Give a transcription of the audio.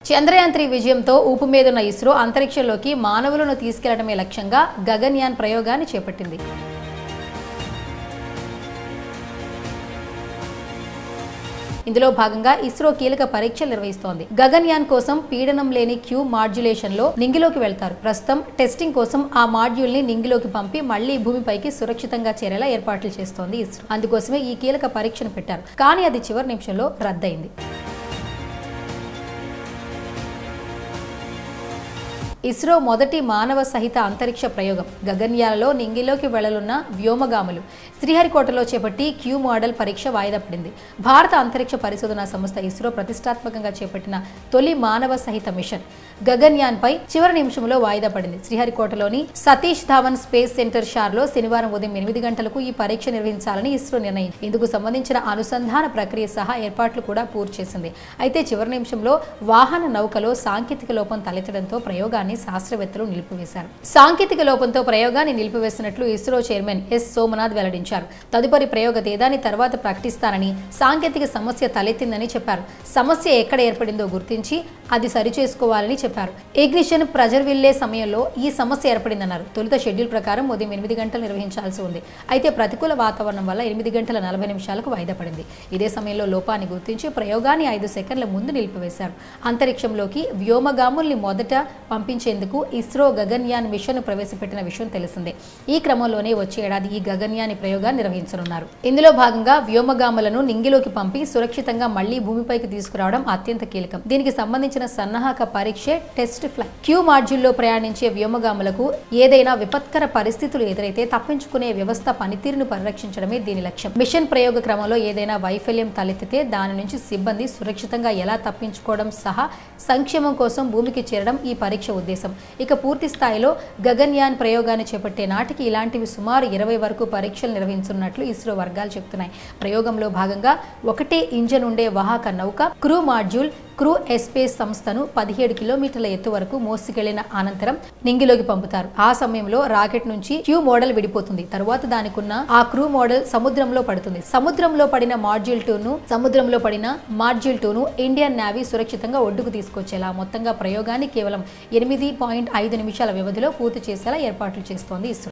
చంద్రయాన్-3 విజయంతో ఊపు మీదున్న ఇస్రో అంతరిక్షంలోకి మానవులను తీసుకెళ్లడమే లక్ష్యంగా గగన్యాన్ ప్రయోగాన్ని చేపట్టింది. ఇందులో భాగంగా ఇస్రో కీలక పరీక్షలు నిర్వహిస్తోంది. గగన్యాన్ కోసం పీడనం లేని క్యూ మాడ్యులేషన్ లో నింగిలోకి వెళ్తారు. ప్రస్తుతం టెస్టింగ్ కోసం ఆ మాడ్యూల్ ని నింగిలోకి పంపి మళ్లీ భూమిపైకి సురక్షితంగా చేరేలా ఏర్పాట్లు చేస్తోంది ఇస్రో. అందుకోసమే ఈ కీలక పరీక్షను పెట్టారు. కానీ అది చివరి నిమిషంలో రద్దయింది. ఇస్రో మొదటి మానవ సహిత అంతరిక్ష ప్రయోగం గగన్యాన్లో నింగిలోకి వెళ్లనున్న వ్యోమగాములు శ్రీహరికోటలో చేపట్టి క్యూ మోడల్ పరీక్ష వాయిదా పడింది. భారత అంతరిక్ష పరిశోధనా సంస్థ ఇస్రో ప్రతిష్టాత్మకంగా చేపట్టిన తొలి మానవ సహిత మిషన్ గగన్యాన్ పై చివరి నిమిషంలో వాయిదా పడింది. శ్రీహరికోటలోని సతీష్ ధావన్ స్పేస్ సెంటర్ షార్లో శనివారం ఉదయం 8 గంటలకు ఈ పరీక్ష నిర్వహించాలని ఇస్రో నిర్ణయించింది. ఇందుకు సంబంధించిన అనుసంధాన ప్రక్రియ సహా ఏర్పాట్లు కూడా పూర్తి చేసింది. అయితే చివరి నిమిషంలో వాహన నౌకలో సాంకేతిక లోపం తలెత్తడంతో ప్రయోగాన్ని శాస్త్రవేత్తలు నిలిపివేశారు. సాంకేతిక లోపంతో ప్రయోగాన్ని నిలిపివేసినట్లు ఇస్రో చైర్మన్ ఎస్ సోమనాథ్ వెల్లడించారు. తదుపరి ప్రయోగ తేదీని తర్వాత ప్రకటిస్తానని, సాంకేతిక సమస్య తలెత్తిందని చెప్పారు. సమస్య ఎక్కడ ఏర్పడిందో గుర్తించి అది సరిచేసుకోవాలని చెప్పారు. ఇగ్నిషన్ ప్రెజర్ వెళ్లే సమయంలో ఈ సమస్య ఏర్పడిందన్నారు. తొలుత షెడ్యూల్ ప్రకారం ఉదయం 8 గంటలు నిర్వహించాల్సి ఉంది. అయితే ప్రతికూల వాతావరణం వల్ల 8 గంటల 40 నిమిషాలకు వాయిదా పడింది. ఇదే సమయంలో లోపాన్ని గుర్తించి ప్రయోగాన్ని 5 సెకండ్ల ముందు నిలిపివేశారు. అంతరిక్షంలోకి వ్యోమగాముల్ని మొదట పంపించేందుకు ఇస్రో గగన్యాన్ మిషన్ ప్రవేశపెట్టిన విషయం తెలిసిందే. ఈ క్రమంలోనే వచ్చే ఏడాది ఈ గగన్యాన్ ప్రయోగాన్ని నిర్వహించనున్నారు. ఇందులో భాగంగా వ్యోమగాములను నింగిలోకి పంపి సురక్షితంగా మళ్లీ భూమిపైకి తీసుకురావడం అత్యంత కీలకం. దీనికి సంబంధించిన సన్నాహక పరీక్ష టెస్ట్ ఫ్లైట్. క్యూ మాడ్యూల్లో ప్రయాణించే వ్యోమగాములకు ఏదైనా విపత్కర పరిస్థితులు ఎదురైతే తప్పించుకునే వ్యవస్థ పనితీరును పరిరక్షించడమే దీని లక్ష్యం. మిషన్ ప్రయోగ క్రమంలో ఏదైనా వైఫల్యం తలెత్తితే దాని నుంచి సిబ్బంది సురక్షితంగా ఎలా తప్పించుకోవడం సహా సంక్షేమం కోసం భూమికి చేరడం ఈ పరీక్ష ఉద్దేశం. ఇక పూర్తి స్థాయిలో గగన్యాన్ ప్రయోగాన్ని చేపట్టే నాటికి ఇలాంటివి సుమారు 20 వరకు పరీక్షలు నిర్వహించనున్నట్లు ఇస్రో వర్గాలు చెబుతున్నాయి. ప్రయోగంలో భాగంగా ఒకటే ఇంజన్ ఉండే వాహక నౌక క్రూ మాడ్యూల్ క్రూ ఎస్పేస్ సంస్థను 17 కిలోమీటర్ల ఎత్తు వరకు మోసుకెళ్లిన అనంతరం నింగిలోకి పంపుతారు. ఆ సమయంలో రాకెట్ నుంచి క్యూ మోడల్ విడిపోతుంది. తరువాత దానికున్న ఆ క్రూ మోడల్ సముద్రంలో పడుతుంది. సముద్రంలో పడిన మాడ్యూల్ 2ను ఇండియన్ నేవీ సురక్షితంగా ఒడ్డుకు తీసుకొచ్చేలా మొత్తంగా ప్రయోగాన్ని కేవలం 8.5 నిమిషాల వ్యవధిలో పూర్తి చేసేలా ఏర్పాట్లు చేస్తోంది ఇస్రో.